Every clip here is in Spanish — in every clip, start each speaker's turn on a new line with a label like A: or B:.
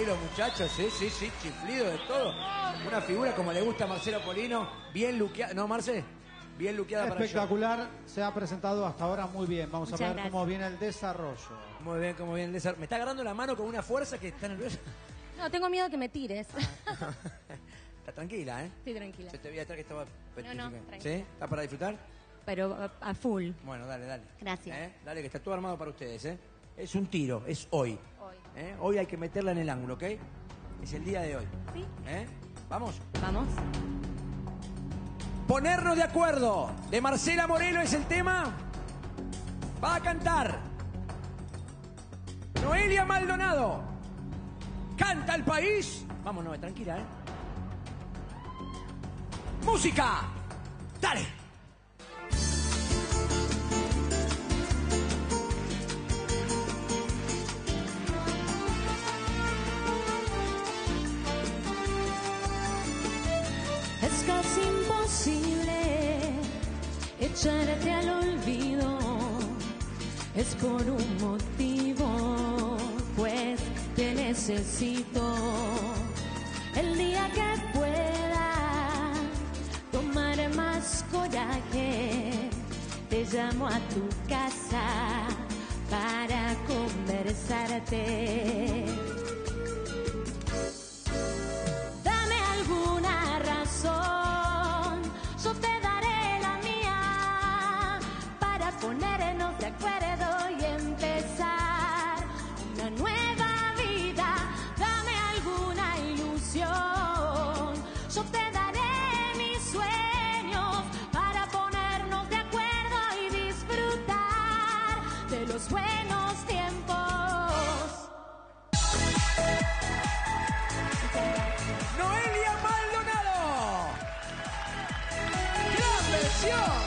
A: los muchachos, sí, chiflido de todo. Una figura como le gusta a Marcelo Polino, bien luqueada, ¿no, Marce? Bien luqueada para el show.
B: Espectacular, se ha presentado hasta ahora muy bien. Vamos
C: Muchas
B: a ver
C: gracias.
B: cómo viene el desarrollo.
A: Muy bien, como bien. Me está agarrando la mano con una fuerza que está nerviosa.
C: No, tengo miedo que me tires.
A: Está tranquila, ¿eh?
C: Estoy tranquila.
A: Yo te vi atrás que estaba petrificada.
C: tranquila.
A: ¿Sí? ¿Está para disfrutar?
C: Pero a full.
A: Bueno, dale.
C: Gracias.
A: Dale, que está todo armado para ustedes, ¿eh? Es un tiro, es hoy.
C: Hoy.
A: Hoy hay que meterla en el ángulo, ¿ok? Es el día de hoy.
C: ¿Sí?
A: ¿Vamos?
C: Vamos.
A: Ponernos de acuerdo. De Marcela Morelo es el tema. Va a cantar Noelia Maldonado. Canta el país. Vamos, Noe, tranquila, ¿eh? Música. Dale.
D: Es casi imposible echarte al olvido, es por un motivo, pues te necesito. El día que pueda tomar más coraje, te llamo a tu casa para conversarte. Dame alguna razón, yo te daré la mía, para ponernos de acuerdo y empezar una nueva vida. Dame alguna ilusión, yo te daré mis sueños, para ponernos de acuerdo y disfrutar de los buenos tiempos.
A: Noelia Maldonado. ¡Gran versión!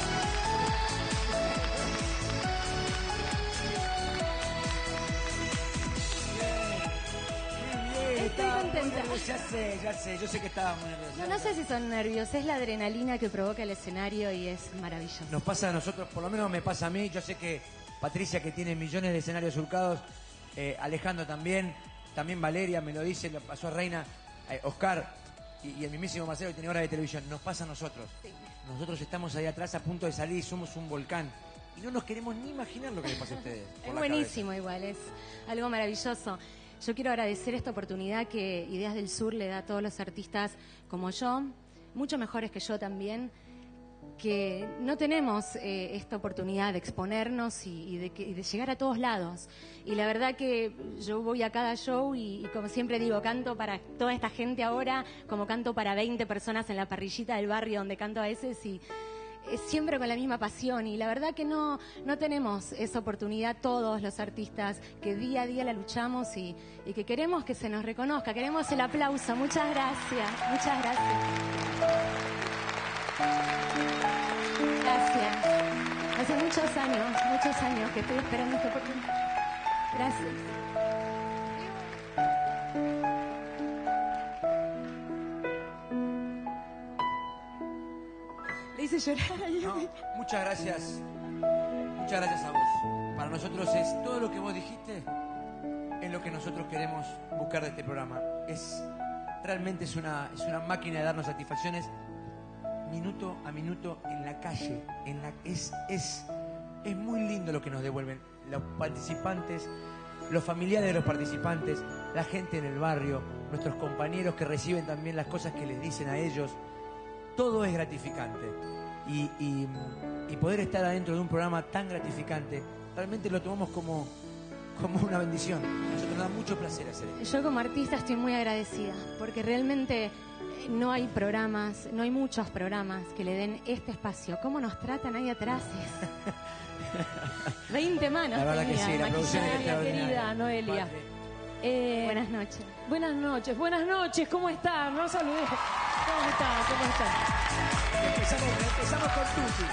C: Estoy contenta.
A: Ya sé, yo sé que estaba muy nerviosa.
C: No sé si son nervios, es la adrenalina que provoca el escenario y es maravilloso.
A: Nos pasa a nosotros, por lo menos me pasa a mí. Yo sé que Patricia, que tiene millones de escenarios surcados, Alejandro también Valeria me lo dice, lo pasó a Reina, Oscar y el mismísimo Marcelo, que tiene horas de televisión. Nos pasa a nosotros.
C: Sí.
A: Nosotros estamos ahí atrás a punto de salir, somos un volcán. Y no nos queremos ni imaginar lo que les pasa a ustedes. por
C: Es
A: la
C: buenísimo igual, es algo maravilloso. Yo quiero agradecer esta oportunidad que Ideas del Sur le da a todos los artistas como yo, mucho mejores que yo también, que no tenemos esta oportunidad de exponernos y de llegar a todos lados. Y la verdad que yo voy a cada show y como siempre digo, canto para toda esta gente ahora, como canto para 20 personas en la parrillita del barrio donde canto a veces, y es siempre con la misma pasión. Y la verdad que no tenemos esa oportunidad todos los artistas que día a día la luchamos y que queremos que se nos reconozca, queremos el aplauso. Muchas gracias, muchas gracias. Gracias. Hace muchos años que estoy esperando esta oportunidad. Gracias. Le hice llorar.
A: No, muchas gracias. Muchas gracias a vos. Para nosotros es todo lo que vos dijiste, es lo que nosotros queremos buscar de este programa. Realmente es una máquina de darnos satisfacciones minuto a minuto en la calle. Es muy lindo lo que nos devuelven los participantes, los familiares de los participantes, la gente en el barrio, nuestros compañeros que reciben también las cosas que les dicen a ellos. Todo es gratificante. Y poder estar adentro de un programa tan gratificante, realmente lo tomamos como una bendición. A nosotros nos da mucho placer hacer esto.
C: Yo como artista estoy muy agradecida porque realmente no hay programas, no hay muchos programas que le den este espacio. ¿Cómo nos tratan ahí atrás? 20 manos.
A: La verdad que
C: tenía,
A: sí, la producción es
C: maquillaje.
A: extraordinaria.
E: Querida Noelia.
C: Buenas noches.
E: Buenas noches, ¿cómo están? No saludé. ¿Cómo están?
A: Empezamos con Tuti.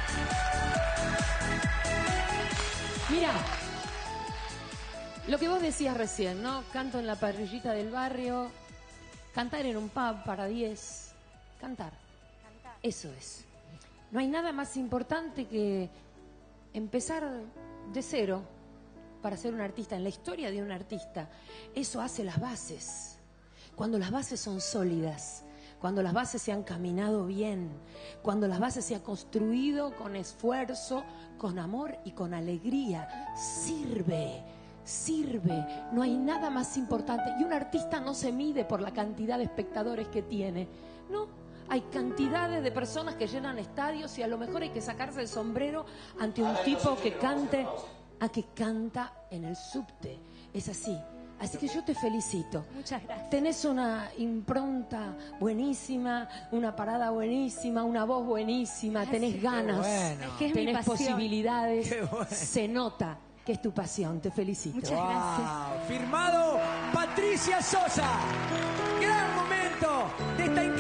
E: Mira, lo que vos decías recién, ¿no? Canto en la parrillita del barrio, cantar en un pub para 10, cantar. Eso es. No hay nada más importante que empezar de cero, para ser un artista, en la historia de un artista, eso hace las bases. Cuando las bases son sólidas, cuando las bases se han caminado bien, cuando las bases se han construido con esfuerzo, con amor y con alegría, sirve. No hay nada más importante. Y un artista no se mide por la cantidad de espectadores que tiene, no. Hay cantidades de personas que llenan estadios y a lo mejor hay que sacarse el sombrero ante un tipo que canta en el subte. Es así. Así que yo te felicito.
C: Muchas gracias.
E: Tenés una impronta buenísima, una parada buenísima, una voz buenísima, tenés ganas,
A: bueno.
C: Es que es mi
E: tenés
C: pasión.
E: posibilidades.
A: Qué bueno.
E: Se nota que es tu pasión. Te felicito.
C: Muchas gracias.
A: Firmado Patricia Sosa. Gran momento de esta